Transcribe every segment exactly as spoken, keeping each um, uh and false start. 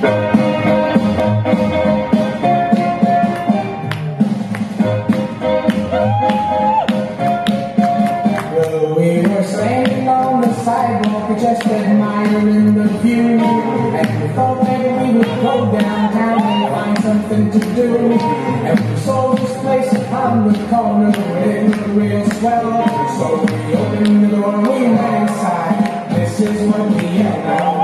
Well, we were standing on the sidewalk, just admiring the view, and we thought maybe we would go downtown and find something to do. And we saw this place on the corner, it was real swell. So we opened the door and we went inside. This is what we yelled out.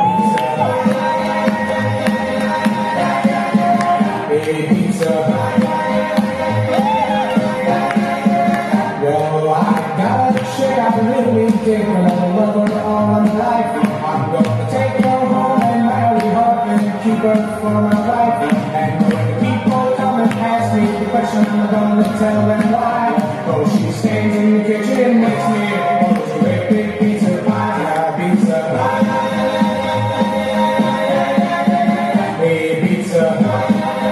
Hey, pizza. Well, I got a chick I really dig, and I love her all my life. I'm gonna take her home and marry her and keep her for my life. And when people come and ask me the question, I'm gonna tell them why. Oh, she stands in the kitchen and makes me a great big pizza pie. Yeah, pizza pie. Hey, pizza pie.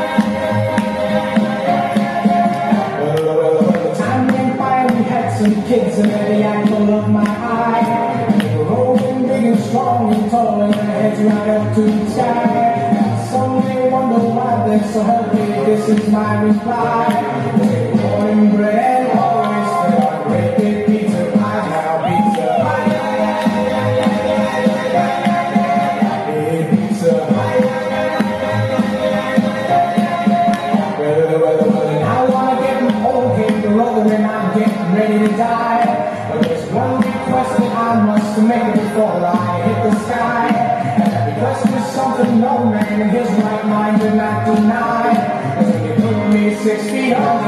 Some kids and the apple of my eye. They were rolling big and strong and tall, and their heads right up to the sky. Some may wonder why they're so healthy. This is my reply. They were born in bread and always fed on great big pizza pie. Now pizza pie. Hey, pizza pie. Well, well, well, and I wanna get old, get the roller, and I'm getting ready to die. But there's one request that I must make before I hit the sky. And that request is something no man in his right mind did not deny. Cause if you put me six feet under,